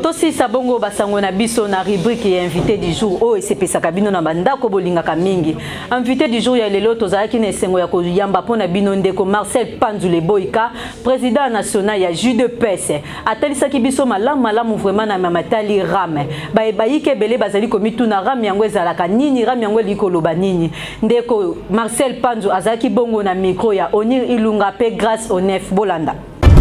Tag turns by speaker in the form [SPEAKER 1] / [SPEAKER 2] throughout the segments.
[SPEAKER 1] Tosi sabongo basango na biso na rubrique ya invité du jour o esepesa kabino na bandako bolinga kamingi. Invité du jour ya lelo tozalaki na esengo ya koyamba pona bino ndeko Marcel Panzou Boyka, président national ya JDPS. Atalisaki biso malamu vraiment na mamatali rame. Bayike bele bazali komitu na rame yango ezalaka nini, rame yango likoloba nini. Ndeko Marcel Panzou azalaki bongo na micro ya Onir Ilunga pe grâce au Nef Bolanda.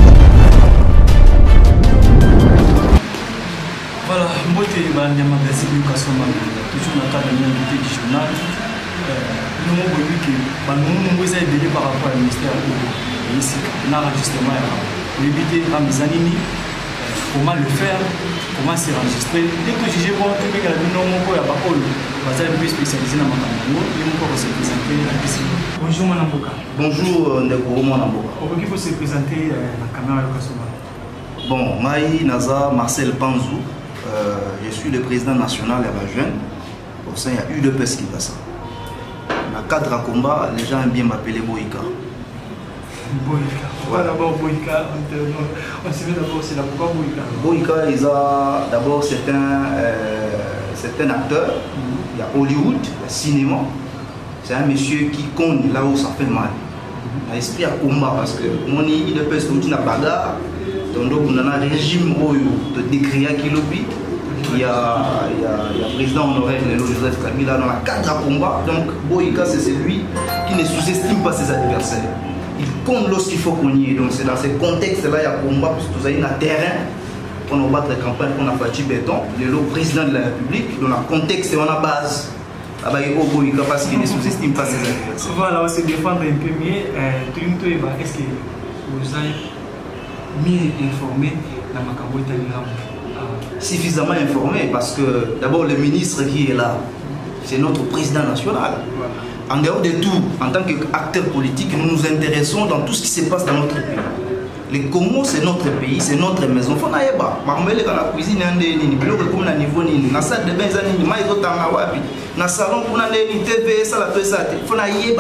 [SPEAKER 2] Voilà, moi je suis un magazine d'éducation, toujours dans le cadre de l'invité du journal. Nous avons vu que nous avons aidé par rapport au ministère de l'enregistrement. L'éviter à mes animés, comment le faire, comment s'enregistrer. Dès que j'ai bon, tout le monde a pas de plus spécialisé dans ma campagne. Il faut se présenter la piscine. Bonjour Manamboka. Bonjour Ndeko Manamboka. Pourquoi il faut se présenter la caméra de Kasoma? Bon, Maï Naza Marcel Panzou. Je suis le président national de la jeune. Au sein, il y a UDPS qui passe. Dans le cadre de combat, les gens aiment bien m'appeler Boyka. Boyka. Pourquoi d'abord Boyka? On sait d'abord c'est pourquoi Boyka. Boyka, d'abord c'est un acteur. Il y a Hollywood, il y a cinéma. C'est un monsieur qui compte là où ça fait mal. Il y a esprit à combat parce que mon UDPS est une bagarre. Donc on a un régime de décrire qui lobby. Il y a le président honoraire Joseph Kabila dans la cadre à combat. Donc Boyka c'est celui qui ne sous-estime pas ses adversaires. Il compte lorsqu'il faut qu'on y est. Donc c'est dans ce contexte-là il y a combat parce que vous avez un terrain pour nous battre la campagne qu'on a fait béton. Le président de la République dans le contexte on a base. Boyka parce qu'il ne sous-estime pas ses adversaires. Voilà, on se défendre un peu mieux. Est-ce que vous avez mieux informé dans ma campagne? Suffisamment informé parce que d'abord le ministre qui est là, c'est notre président national. En dehors de tout, en tant qu'acteur politique, nous nous intéressons dans tout ce qui se passe dans notre pays. Le Congo, c'est notre pays, c'est notre maison. Il faut que nous dans la cuisine, comme niveau na salle de bain, na salon pour aller TV, ça la ça. Il faut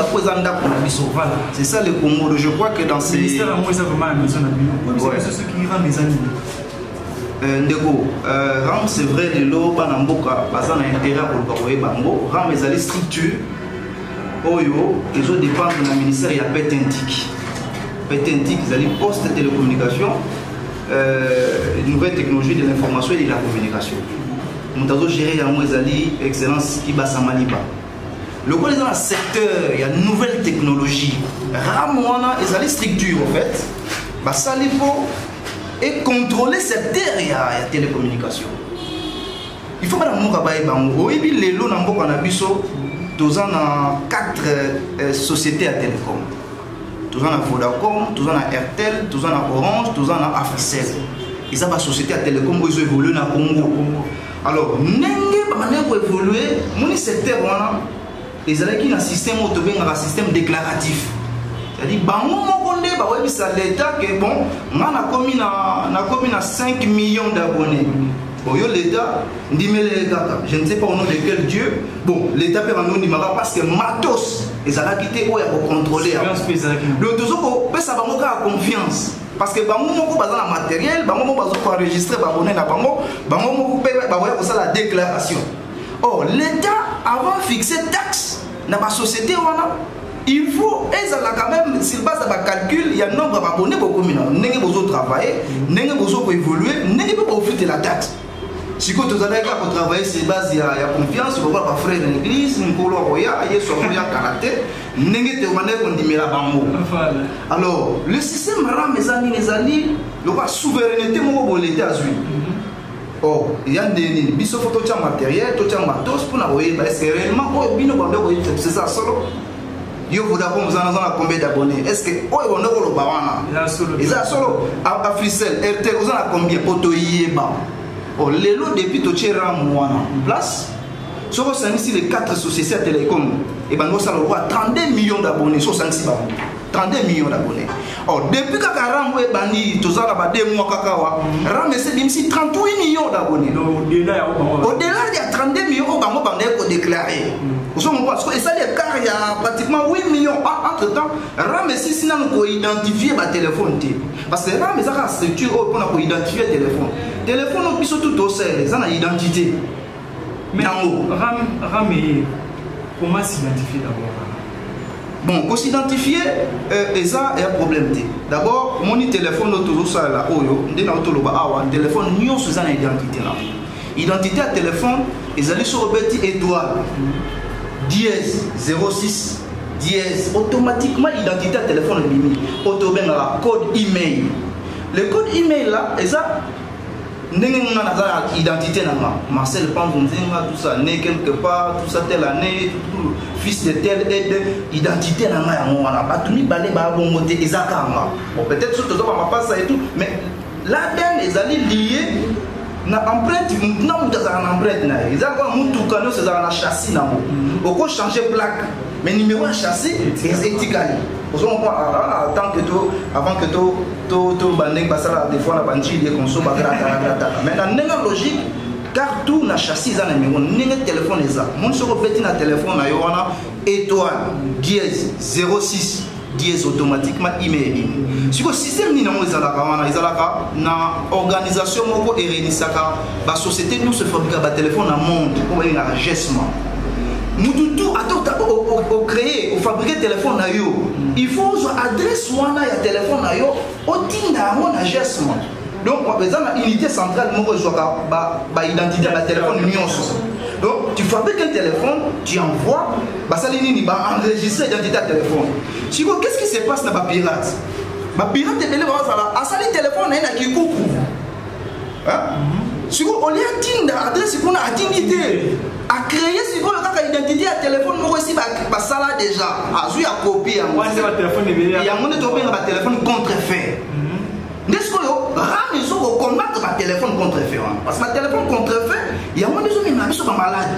[SPEAKER 2] c'est ça le Congo. Je crois que dans ces ministères, moi ça vraiment la maison c'est ce qui rend mes amis. Ndeko, Ram c'est vrai les lots banamboka, bazan a intérêt pour le bango. Ram les allées structure. Oyo, ils ont dépend de la ministère il y a Petentik. Petentik, ils allaient poste télécommunication, nouvelles technologies de l'information et de la communication. Nous avons géré à Mouezali, excellence Ibassa Maliba. Le coup dans le secteur, il y a de nouvelles technologies. Ramouana, ils allaient structure en fait. Basalipo et contrôler cette terre et la télécommunication. Il faut que nous ayons les lots dans nous avons 4 sociétés à télécom. Nous avons Vodacom, nous avons Airtel, nous avons Orange, nous avons Africell. Ils ont des sociétés à télécom qui ont évolué dans le Congo. Alors, nous avons évolué, dans le secteur, ils ont un système déclaratif. C'est-à-dire, c'est l'État que bon, on a commis 5 millions d'abonnés. L'État, je ne sais pas au nom de quel Dieu. Bon, l'État peut en nous parce que Matos, ils ont quitté où pour contrôler. Donc, tout ça, ça va confiance. Parce que on a matériel, on va enregistrer, on va la déclaration. Or, l'État, avant de fixer taxe dans la société, il faut, quand même, s'il base sur le calcul, il y a un nombre d'abonnés pour communes. Nous devons travailler, nous devons évoluer, nous devons profiter de la taxe. Si vous avez travailler sur base, il y a confiance, vous pouvez faire une église, une colonia, il y a son caractère, nous devons alors, le système rend mes amis, la souveraineté de l'État-Unis. Or, il y a des photos matériel, matos pour nous voir, est-ce que réellement, c'est ça solo? Yo vous combien d'abonnés? Est-ce que on a le bawana? Il y a solo Africell, RTL, vous avez combien poto yeba? Oh, les lots depuis Tochera Mouana place. Si vous avez les 4 sociétés à télécom, et ben nous allons avoir 32 millions d'abonnés sur 56 ans.
[SPEAKER 3] 32 millions d'abonnés. Or, depuis que RAM est banni, tout ça, là-bas, 2 mois, Kakawa, RAM est 38 millions d'abonnés. Au-delà, il y a 32 millions qui déclaré. Et ça, il y a pratiquement 8 millions. Entre-temps, RAM est si nous identifier le téléphone. Parce que RAM est une structure pour identifier le téléphone. Le téléphone, on peut tout au sein, ils ont une identité.
[SPEAKER 2] Mais RAM est comment s'identifier d'abord?
[SPEAKER 3] Bon, pour s'identifier, ça est un problème. D'abord, mon téléphone, téléphone, nous sommes une identité. Identité à téléphone, ils allaient sur le petit étoile, dièse 06, dièse, automatiquement, identité à téléphone, automatiquement, code email. Le code email là, et ça, identité Marcel Panzonzinga, tout ça, né quelque part, tout ça, telle année, tout, fils de telle aide, identité peut-être surtout pas ça et tout, mais l'ADN est allé lié na empreinte, non, vous avez une empreinte, ils ont tout canot, c'est un châssis, on peut changer plaque, mais numéro de châssis est étiqueté. Tant que tout, avant que tout banding passe là, des fois la bandit est consommé mais dans la logique, car tout na châssis za numéro, n'importe téléphone est ça. Mon sur petit na téléphone na yona étoile dièse 06 dièse automatiquement email. Si le système ni namo izalaka na organisation moko erenisaka ba société nous se fabrique ba téléphone na monde pour un enregistrement. Nous tout au créer, au fabriquer téléphone na yo. Il faut adresse wana ya téléphone na yo otinda mon enregistrement. Donc on a une unité centrale moko ba identité ba téléphone nyonso. Donc tu fabriques un téléphone, tu envoies, ça enregistrer l'identité à téléphone. Qu'est-ce qui se passe dans les pirates? Les pirates, ils ont téléphone qui coucou. Si on lieu d'adresse qu'on a identité, à créer l'identité à téléphone, nous aussi ça là déjà. Il y a copié. Il y a un téléphone contrefait. N'est-ce que RAM ils ont combattre ma téléphone contrefait parce que ma téléphone contrefait il y a moins de gens qui sont malades.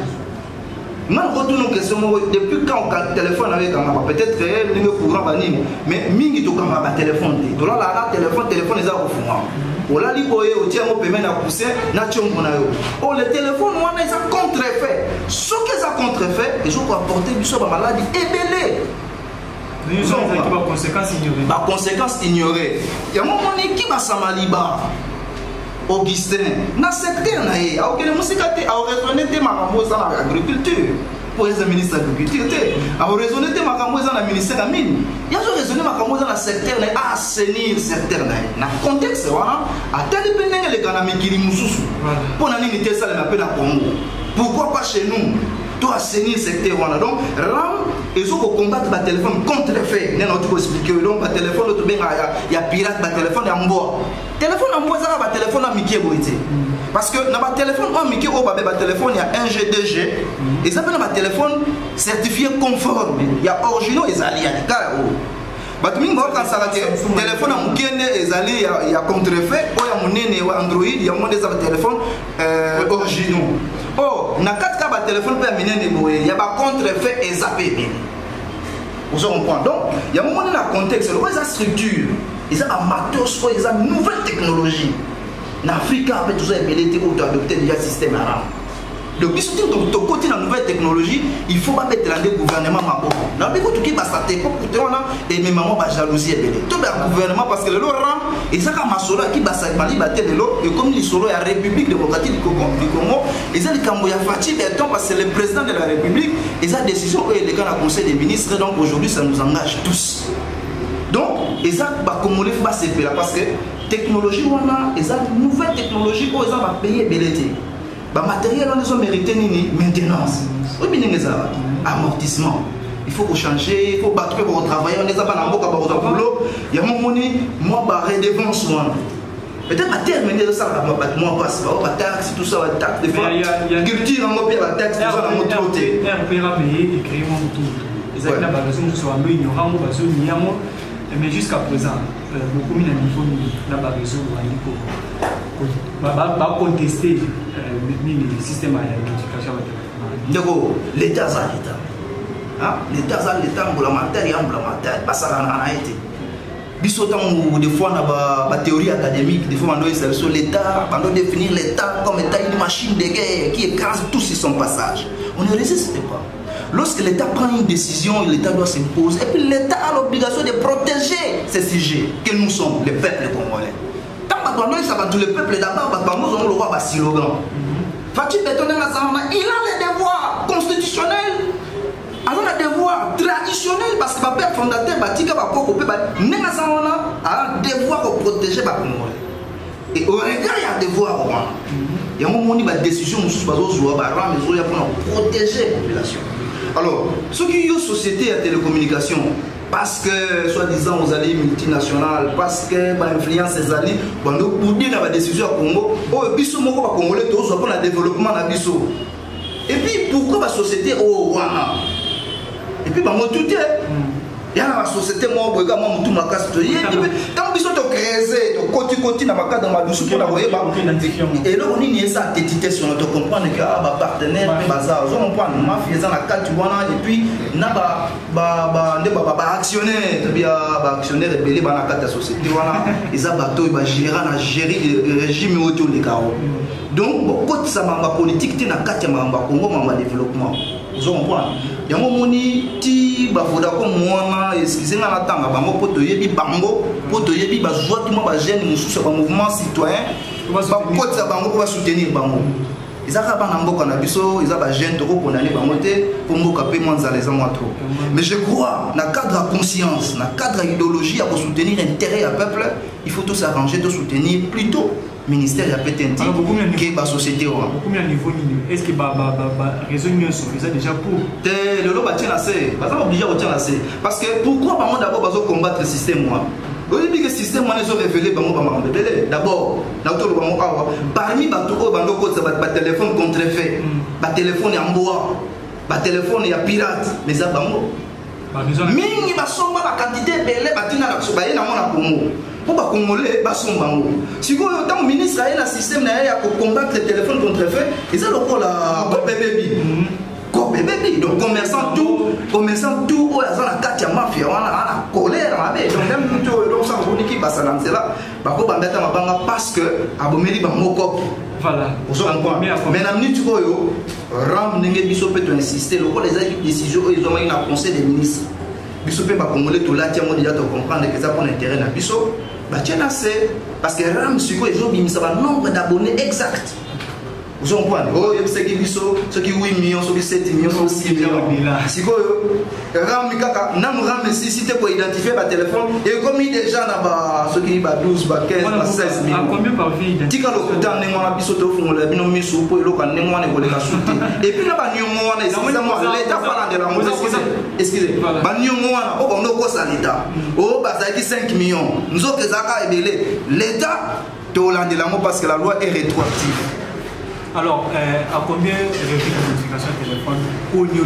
[SPEAKER 3] Moi je retourne aux questions depuis quand on téléphone avec un peut-être réel le courant banni mais mingi to kama ba téléphone to là la téléphone les a au fond. On l'a dit boye au tient au paiement na pousser na tchongo na yo. Oh le téléphone moi ils ont contrefait. Ce qu'ils ont contrefait ils ont apporté du so ba maladie ébélé.
[SPEAKER 2] Nous avons des conséquences ignorées.
[SPEAKER 3] Bah, conséquences ignorées. Il y a un moment qui va s'amaliba. Augustin, dans le secteur, il y a aucune musique qui a raisonné de ma agriculture. Pour les ministres de l'agriculture, il a raisonné de ma ministère de la mine. Il a raisonné de ma dans le secteur, à assainir le secteur. Dans le contexte, à tel point que les Kanami qui sont pour l'unité, ça les appelle à Congo. Pourquoi pas chez nous? Tout assainir le secteur. Donc, RAM, ils ont combattre le téléphone contre les faits. Nous avons expliqué. Donc, le téléphone, il y a pirate, le téléphone est en bois. Le téléphone en bois, c'est le téléphone à Mickey. Parce que dans le téléphone, le téléphone, il y a 1G, 2G. Et ça, le téléphone certifié conforme. Il y a originaux et il y a des cas. Quand le téléphone il y a contrefait, il y a Android, il y a des téléphones originaux. Oh, dans 4 cas, le téléphone peut il y a des contrefait et zappé. Vous comprenez? Donc, il y a un moment dans le contexte, il y a une structure, il y a un matos, il y a une nouvelle technologie. En Afrique, on peut toujours adopter déjà le système arabe. Donc, si tu as côté la nouvelle technologie, il faut pas mettre le gouvernement à bord. Dans le pays, il faut et mes mamans va jalousie. Tout le gouvernement, parce que le RAM, et ça, comme Massola qui va s'alimenter de l'eau, et comme il y a la République démocratique du Congo, et ça, le Camboya Fatih, parce que c'est le président de la République, et sa décision est le Conseil des ministres, donc aujourd'hui, ça nous engage tous. Donc, et ça, comme on le fait, c'est parce que technologie, on a, et ça, nouvelle technologie, on va payer belleté. Les matériels, on a mérité une maintenance. Amortissement. Il faut changer, il faut battre pour travailler. On les a pas dans le boulot. Il y a un moment donné, moi, je redevance. Peut-être à terminer ça, moi, passe. La taxe, tout ça, la taxe. Des fois, culture, on va payer la taxe, tout ça, on va monter.
[SPEAKER 2] RP va payer et créer mon tour. Les actes n'a pas besoin de soit ignorant, pas besoin de mais jusqu'à présent, beaucoup de niveau n'a pas besoin de contester le système d'éducation.
[SPEAKER 3] Donc, l'État, ça l'État. L'État a l'État emblémentaire et emblémentaire. Pas ça en a été. Bisotant des fois on a des théories académiques, des fois on doit sur l'État, on doit définir l'État comme état une machine de guerre qui écrase tout sur son passage. On ne résiste pas. Lorsque l'État prend une décision, l'État doit s'imposer. Et puis l'État a l'obligation de protéger ces sujets que nous sommes, le peuple congolais. Tant que ça va tout le peuple d'abord, nous avons le roi Bassilogan. Fatih Bétonné, il a les devoirs constitutionnels. Alors, le devoir traditionnel, parce que le père fondateur, il a un devoir de protéger les Congolais. Et au regard, il y a un devoir. Il y a un moment où il y a une décision pour protéger la population. Alors, ceux qui ont une société de télécommunication, parce que, soi-disant, aux alliés multinationales, parce que l'influence des alliés, pour dire la décision au Congo, et puis, Congolais, tous pour le développement de Bisso. Et puis, pourquoi la société au Rwanda? Et puis, moi, tout est. Il y a la société, moi, tout ma casse. Tant que tu crées, tu continues dans ma case, dans ma douce, pour la voir. Et là, on y est ça, tu comprends que ma partenaire, bazar, on prend ma fille, dans la carte, tu vois, et puis, on a actionnaire rebellé dans la carte de la société, ils ont bateau, ils vont gérer le régime autour des carreaux. Donc, quand ça m'a politique, tu as une carte de Congo, ma développement. Vous comprenez? Il y a un moment qui bafoda comme moi, excusez-moi la tanga, bango poto yebi bango, poto yebi bazoua tout le monde gêne sous un mouvement citoyen, bakote ça bango pour soutenir bango. Ils ont pas n'ambo canabiso, ils ont pas gêne trop pour aller bangoter pour me caper moins à les amours trop. Mais je crois, dans le cadre de conscience, dans le cadre d'idéologie, pour soutenir l'intérêt du peuple, il faut tout s'arranger, de soutenir plutôt. Ministère de la PTNT qui est la société.
[SPEAKER 2] Est-ce que le réseau est suffisant déjà pour
[SPEAKER 3] le lot tient assez. Parce que pourquoi d'abord combattre le système? Au début, le système est révélé d'abord, parmi les téléphones contrefaits, les téléphones en bois, les téléphones pirate, mais ça mingi basomba la quantité belé batina la sobaye na mona Congo pour ba congolais basomba ngo siko tant ministre a un système na ya pour combattre les téléphones contrefaits et ça le la bébé donc commerçant tout o ya za na kati ya mafia wana ana colère mabe donc même tout donc ça on dit qui basa na nzela ba ko bambeta mabanga parce que abomeli ba moko. Voilà. Mais la minute où Ram n'engage biso peut insister, le rôle des décisions ils ont eu un conseil des ministres. Biso peut pas congolais tout là tiens moi déjà te comprendre que ça pour intérêt na biso. Bah tiens assez parce que Ram sur quoi ils ont mis ça va nombre d'abonnés exact. Vous comprenez? Oh, il y a ceux qui biso, ceux qui 8 millions, ceux qui 7 millions, ceux qui 6 millions. Si quoi Ram Mikaka, nam Ram si tu peux identifier par téléphone et comme il déjà là ceux qui 12, 15, 16 millions.
[SPEAKER 2] Combien par vie?
[SPEAKER 3] Tika le côté en némois biso to font le bino mi soupo et le kan némois ne voler la souté. Et puis là ba nyongo wana excusez-moi l'état parlant de la mode excusez. Ba nyongo wana o ba no ko sa l'état. O ba za ki 5 millions. Nous autres zaka ebele l'état to Hollande la mode parce que la loi est rétroactive.
[SPEAKER 2] Alors, à combien de notifications de téléphone pour nous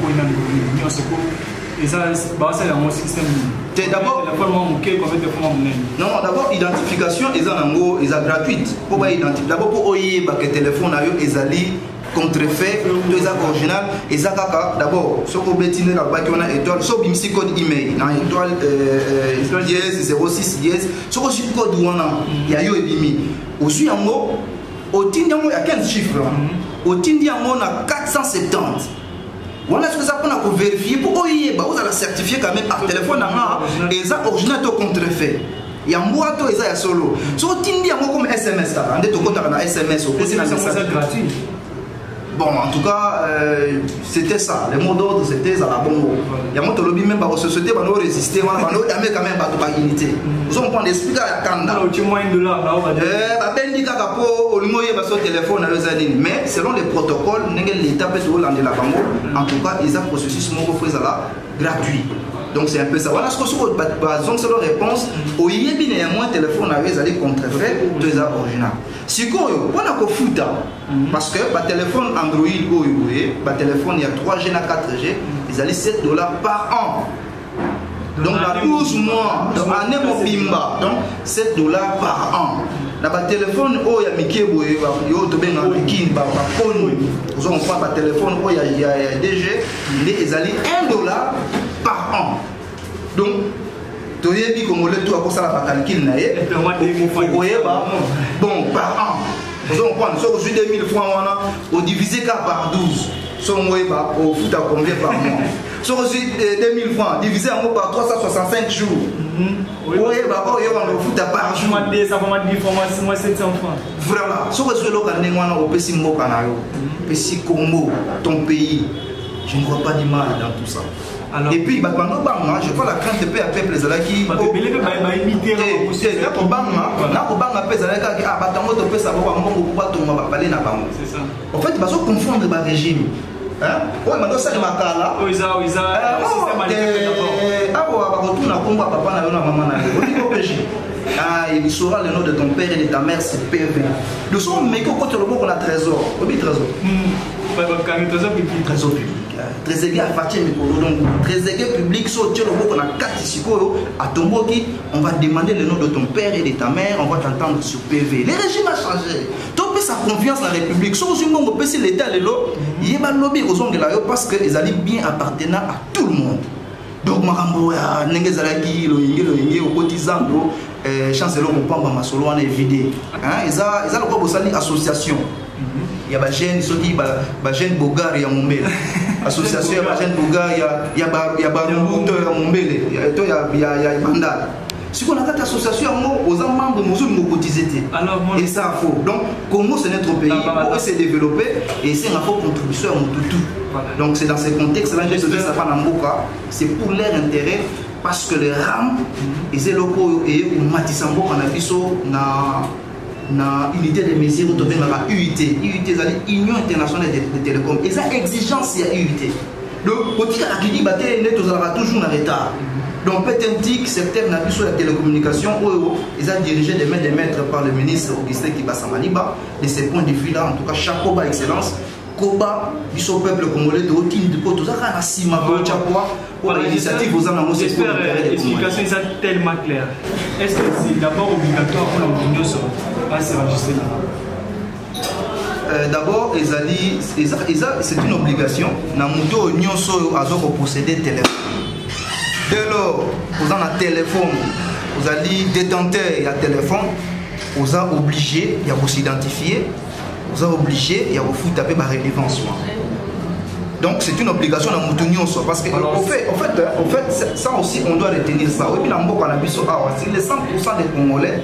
[SPEAKER 2] et ça, c'est un système.
[SPEAKER 3] D'abord, non, d'abord, identification est gratuite. Pour identifier, d'abord, pour oyer que téléphone est allé contrefait, deux original, et ça, d'abord, ce qu'on bétine là, on a étoile, ce bimsi code email, étoile 10 06 10, ce qu'on suit code où on a, il y a eu ébimi. Aussi, en mot, au Tindiamo, il y a 15 chiffres. Au Tindiamo, on a 470. Voilà ce que ça pour vérifier. Pour vous allez certifier quand même par téléphone. Et ça, original, c'est contrefait. Il y a un mois, il y a solo. Si au Tindiamo, comme SMS, on est un SMS.
[SPEAKER 2] C'est gratuit.
[SPEAKER 3] Bon, en tout cas, c'était ça. Le mot d'ordre, c'était ça. Bon, il y a un lobby même par la société, on va résister, on va quand même pas de unité. Vous avez un esprit à la Kanda. Mais selon les protocoles, l'État peut tout l'an de la banque. En tout cas, ils ont un processus gratuit. Donc c'est un peu ça. Voilà ce que c'est la réponse. Au Yébi, il y a moins de téléphone à les contrefait, tout est original. Si on a foot, parce que le téléphone Android, le téléphone il y a 3G à 4G, ils allaient $7 par an. Donc, à 12 mois, donc, année Mobimba, donc $7 par an. na ba téléphone o ya mikebo yo to benga mikini ba phone vous on prend ba téléphone o ya DG les ezali $1 par an. Donc to yebi congolais tout a ça la calcul na ye bon par an vous on prend so aujourd'hui 2000 francs on divisé par 12 so moi ba au foot à combien par mois. So aujourd'hui 2000 francs divisé en par 365 jours. Oui, bah, oh, on fout à part jour.
[SPEAKER 2] Ça va me dire, moi, 700 francs.
[SPEAKER 3] Voilà. Si vous avez au Pessi Mokanayo, Pessi Congo, ton pays, je ne vois pas d'image dans tout ça. Alors, et puis, je vois la crainte de paix à peuple qui. En fait, ils vont confondre le régime. Oui, mais ça, c'est ma cala. Oui, ça, il saura le nom de ton père et de ta mère, c'est PV. Nous sommes, mais quand tu le a trésor. Oui, trésor. Trésor public. Trésor public, on va demander le nom de ton père et de ta mère, on va t'entendre sur PV. Le régime a changé. Sa confiance dans la République. Sauf si on peut l'État, il y a un lobby aux ongles parce qu'ils allaient bien appartenant à tout le monde. Donc, Marambo, Nengezalaki, au cotisant, chancelier Mopamba Masolo, on est vidé. Ils ont une association. Il y a des jeunes, il y a des jeunes Bogar, il y a Mombele. Association, il y a des jeunes Bogar, il y a Barumbuto, il y a Mombele, il y a Mandal. Si on a cette association, aux membres, nous sommes cotisés. Et ça, faut. Donc, Congo, c'est notre pays. Pour se développer et c'est une contribution à tout. Donc, c'est dans ce contexte-là que je dis ça c'est pour leur intérêt parce que les RAM, les locaux et Matissambo, on a vu ça dans unité de mesures de UIT. UIT, c'est l'Union internationale des télécoms. Et ça, exigence, il y a UIT. Donc, quand il y a qui dit, il y toujours un retard. Donc, PTMTIC, secteur n'a plus sur la télécommunication, ils ont dirigé des maîtres par le ministre Augustin Kibasamaniba. De ces points de vue-là, en tout cas, chapeau bas excellence. Koba, du peuple congolais, de Haute de Poto, ça a Sima, pour l'initiative aux amis.
[SPEAKER 2] J'espère que l'explication est tellement claire. Est-ce que c'est d'abord obligatoire pour l'Union à se enregistrer là-bas?
[SPEAKER 3] D'abord, c'est une obligation. Dans l'Union à posséder téléphone. Dès lors, vous avez un téléphone, vous allez détenteur il y a téléphone, vous êtes obligé, il y a vous s'identifier, vous êtes obligé, il y a vous taper ma relevance. Donc c'est une obligation dans notre union parce que en fait, ça aussi on doit retenir ça. Oui, c'est les 100% des Congolais.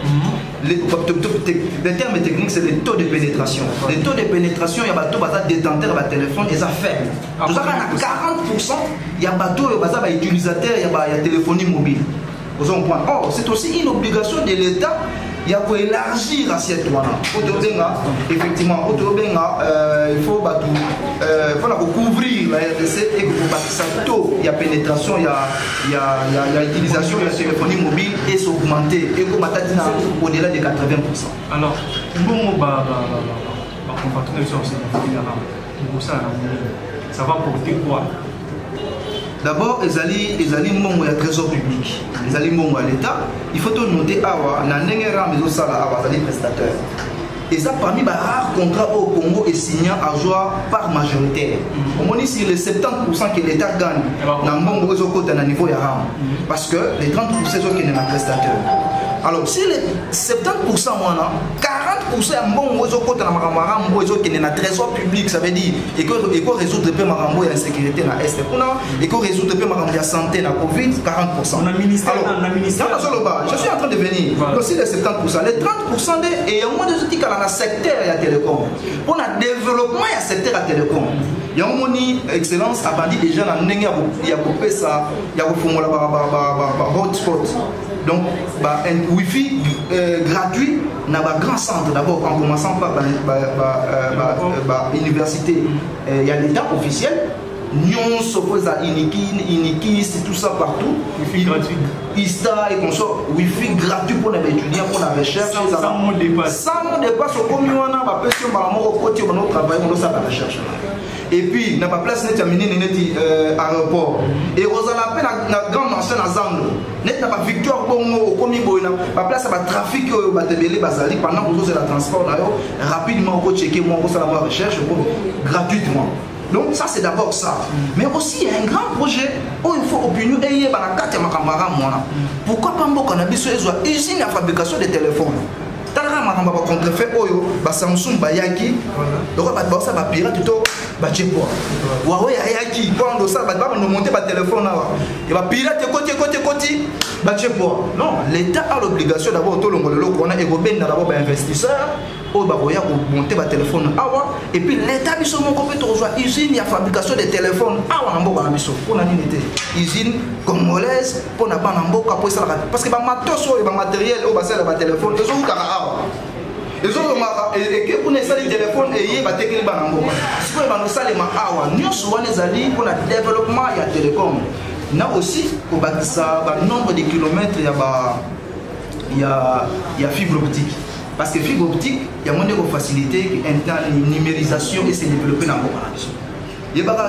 [SPEAKER 3] Les termes techniques, c'est le taux de pénétration. Le taux de pénétration, il y a des détenteurs de téléphone, ils sont faibles. Tout ça, à 40%, il y a des utilisateurs, il y a des téléphonie mobile. Or, c'est aussi une obligation de l'État. Il y a pour élargir cette loi. Effectivement, il faut couvrir la RDC et que il y a pénétration, il y a utilisation de la téléphonie mobile et s'augmenter et au-delà de 80%.
[SPEAKER 2] Alors, ça va porter quoi?
[SPEAKER 3] D'abord, les alliés mongo ya trésor public, les alliés mongo à l'État. Il faut noter awa na nengera mais aussi awa les prestataires. Et ça parmi les rares contrats au Congo est signé à joie par majoritaire. On dit sur les 70% que l'État gagne dans mongo réseau côté à niveau ya ram, parce que les 30% sont qui sont prestataires. Alors si les 70% moi 40% ya mongo réseau côté na maram réseau qui est na trésor public, ça veut dire et que résoudre peu marambo ya insécurité na est et que résoudre peu marambo ya santé na Covid 40%.
[SPEAKER 2] On a ministère
[SPEAKER 3] je suis en train de venir. Donc si les 70%, les 30% et il y a moins de outils dans le secteur de la télécom. Pour le développement du secteur de la télécom. Il y a une excellence à bandi déjà dans il y a coupé ça, il y a formulé hotspot. Donc un wifi gratuit dans un grand centre d'abord en commençant par l'université. Il y a l'État officiel. nyonso poza iniki c'est tout ça partout
[SPEAKER 2] wifi gratuit
[SPEAKER 3] Ista et consort wifi gratuit pour les étudiants pour la recherche
[SPEAKER 2] sans mot de passe
[SPEAKER 3] au commun wana ba person ba moko côté on travailler on ça la recherche et puis na pas place net amini net aéroport et rozala pe na grande ancienne azando net na pas victoire bongo komi boina ba place ba trafic ba tebele bazali pendant que vous la transport na yo rapidement on checker moi on ça la recherche gratuitement. Donc ça c'est d'abord ça. Mais aussi il y a un grand projet où il faut opinion et ba na kati makambara mona. Pourquoi pas mboka na biso ezwa usine à fabrication de téléphones. Tala makamba ba contrefait oyo ba Samsung ba yaki. Donc ba ça ba pirate to ba chepo. Huawei yaki quand ça ba monter ba téléphone là. Et ba pirate côté ba chepo. Non, l'État a l'obligation d'abord to longolo ko na e go benda d'abord ba investisseur. Au baroya pour monter ba téléphone awa et puis l'état biso mon compétent rejoint usine ya fabrication de téléphones awa na mboka na biso pour na nini té usine congolaise pour na ba na mboka pour ça parce que ba matos ou ba matériel au ba ça ba téléphone ils ont kara awa ils ont et que pour ça les téléphones et yé ba tekeli ba na mboka c'est pour ba no ça les ma awa nyonso wana ezali pour na développement ya télécom na aussi pour bakisa ba nombre de kilomètres ya fibre optique. Parce que fibre optique, il y a moins de facilité, une numérisation et c'est développé dans le monde. Il y a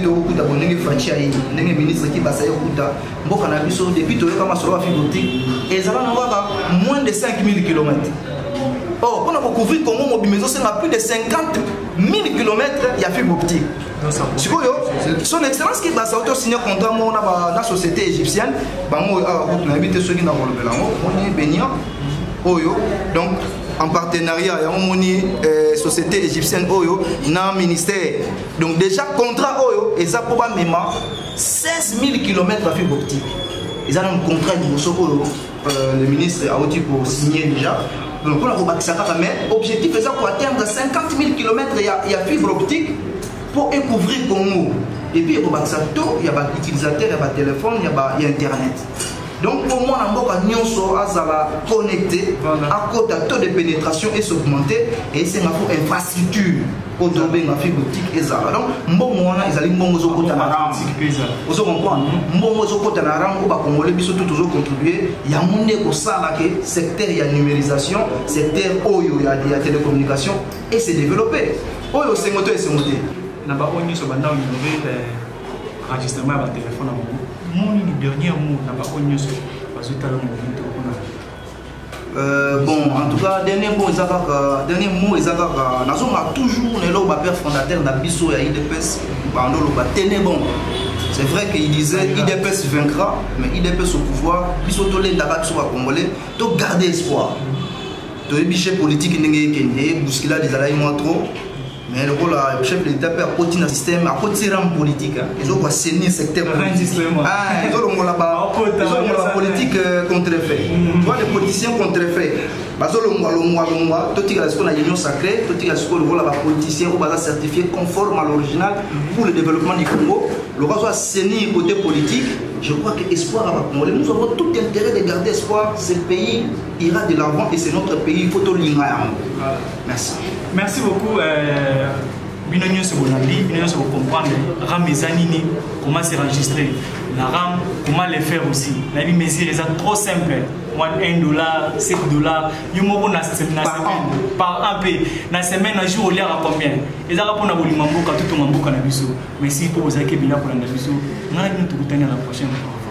[SPEAKER 3] des ministres qui passent depuis que la fibre optique, et ça va avoir moins de 5000 km. Or, pour nous couvrir Congo, on a plus de 50 000 km de fibre optique. Son excellence qui va signer un contrat avec la société égyptienne, on a invité ceux qui n'ont pas le donc, en partenariat, il y a une société égyptienne, il y a un ministère. Donc déjà, contrat, et ça probablement 16 000 km de fibre optique. Ils ont un contrat de le ministre a dit pour signer déjà. Donc on a mais l'objectif c'est pour atteindre 50 000 km de fibre optique pour couvrir Congo. Et puis il y a des utilisateurs, il y a des téléphones, il y a Internet. Donc pour moi, nous sommes connectés à côté de taux de pénétration et s'augmenter et c'est une infrastructure pour tomber dans la fibre optique et ça. Donc moi, ils allaient me dire que vous comprenez. Moi, je côté na ram ba Congolais biso toujours contribuer. Il y a monde ko sala que secteur il y a numérisation, secteur oyo il y a télécommunication et c'est développé. Oyo c'est moto et c'est moté.
[SPEAKER 2] Na ba oni so banda innover enregistrement à téléphone à moi. Mon dernier mot n'a pas connu ce
[SPEAKER 3] bon, en tout cas, dernier mot, nous avons toujours le père fondateur de Bisso et IDPS. C'est vrai qu'il disait IDPS vaincra, mais IDPS au pouvoir, Bisso Tolé d'Abat sur Congolais, tu garder espoir. Tu es biché politique, tu es bousculé des alaïs moins trop. Mais le rôle du chef de l'État peut apporter un système, apporter un politique. Ils ont assaini le secteur politique. Ils ont la politique contrefait. Tu vois, les politiciens contrefaits. Parce que la union sacrée, le politicien est certifié conforme à l'original pour le développement du Congo. Le roi doit assainir côté politique. Je crois que l'espoir va Congolais. Nous avons tout intérêt de garder espoir. Ce pays ira de l'avant et c'est notre pays. Il faut tout l'ignorer. Merci.
[SPEAKER 2] Merci beaucoup. Binonio se bonali, binonio se comprendre. RAM mezanini, comment se enregistrer. La RAM, comment le faire aussi. La vie mesure est trop simple. Moi, $1, $7. You m'en na semaine par an. Na semaine, un jour, on l'air à combien. Et ça va pour nous mambo quand tout le monde na biso. Merci pour vous accueillir pour la biso. On a une tout à la prochaine fois.